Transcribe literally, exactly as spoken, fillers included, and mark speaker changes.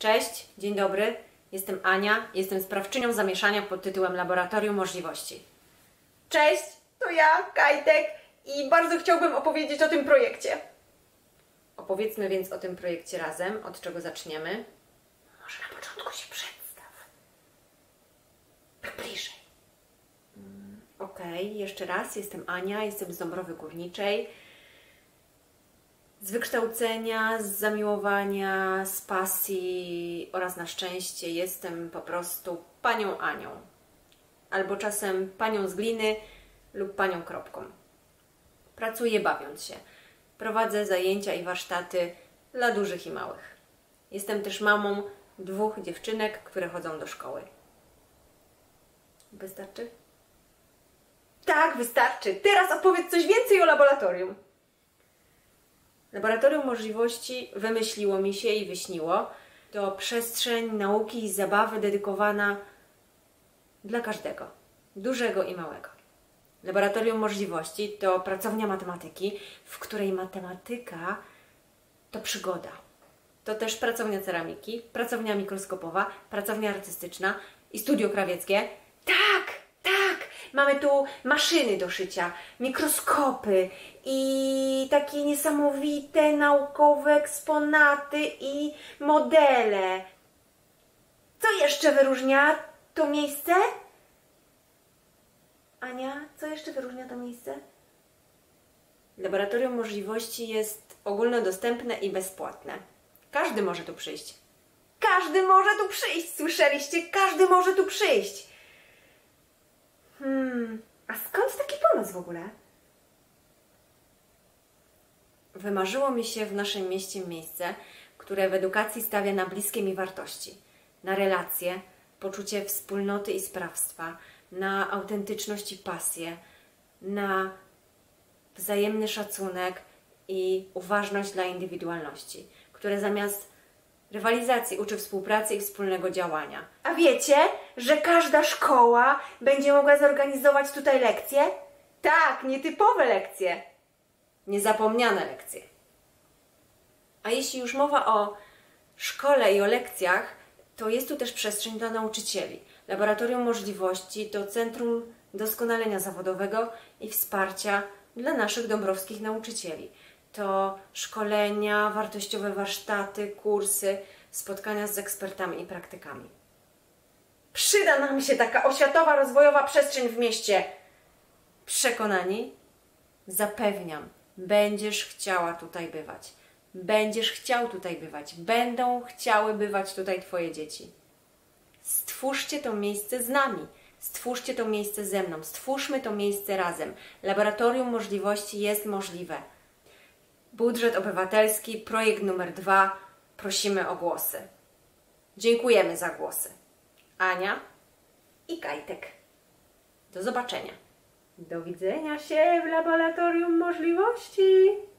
Speaker 1: Cześć, dzień dobry, jestem Ania, jestem sprawczynią zamieszania pod tytułem Laboratorium Możliwości.
Speaker 2: Cześć, to ja, Kajtek, i bardzo chciałbym opowiedzieć o tym projekcie.
Speaker 1: Opowiedzmy więc o tym projekcie razem, od czego zaczniemy. Może na początku się przedstaw. Tak bliżej. Mm, Okej, okay, jeszcze raz, jestem Ania, jestem z Dąbrowy Górniczej. Z wykształcenia, z zamiłowania, z pasji oraz na szczęście jestem po prostu panią Anią. Albo czasem panią z gliny lub panią kropką. Pracuję bawiąc się. Prowadzę zajęcia i warsztaty dla dużych i małych. Jestem też mamą dwóch dziewczynek, które chodzą do szkoły. Wystarczy?
Speaker 2: Tak, wystarczy. Teraz opowiedz coś więcej o laboratorium.
Speaker 1: Laboratorium Możliwości wymyśliło mi się i wyśniło. To przestrzeń nauki i zabawy dedykowana dla każdego, dużego i małego. Laboratorium Możliwości to pracownia matematyki, w której matematyka to przygoda. To też pracownia ceramiki, pracownia mikroskopowa, pracownia artystyczna i studio krawieckie.
Speaker 2: Tak, tak! Mamy tu maszyny do szycia, mikroskopy i takie niesamowite naukowe eksponaty i modele. Co jeszcze wyróżnia to miejsce? Ania, co jeszcze wyróżnia to miejsce?
Speaker 1: Laboratorium Możliwości jest ogólnodostępne i bezpłatne. Każdy może tu przyjść.
Speaker 2: Każdy może tu przyjść, słyszeliście? Każdy może tu przyjść. Hmm, a skąd taki pomysł w ogóle?
Speaker 1: Wymarzyło mi się w naszym mieście miejsce, które w edukacji stawia na bliskie mi wartości, na relacje, poczucie wspólnoty i sprawstwa, na autentyczność i pasję, na wzajemny szacunek i uważność dla indywidualności, które zamiast rywalizacji uczy współpracy i wspólnego działania.
Speaker 2: A wiecie, że każda szkoła będzie mogła zorganizować tutaj lekcje? Tak, nietypowe lekcje.
Speaker 1: Niezapomniane lekcje. A jeśli już mowa o szkole i o lekcjach, to jest tu też przestrzeń dla nauczycieli. Laboratorium Możliwości to centrum doskonalenia zawodowego i wsparcia dla naszych dąbrowskich nauczycieli. To szkolenia, wartościowe warsztaty, kursy, spotkania z ekspertami i praktykami.
Speaker 2: Przyda nam się taka oświatowa, rozwojowa przestrzeń w mieście.
Speaker 1: Przekonani? Zapewniam, będziesz chciała tutaj bywać. Będziesz chciał tutaj bywać. Będą chciały bywać tutaj Twoje dzieci. Stwórzcie to miejsce z nami. Stwórzcie to miejsce ze mną. Stwórzmy to miejsce razem. Laboratorium Możliwości jest możliwe. Budżet obywatelski, projekt numer dwa. Prosimy o głosy. Dziękujemy za głosy. Ania
Speaker 2: i Kajtek.
Speaker 1: Do zobaczenia.
Speaker 2: Do widzenia się w Laboratorium Możliwości.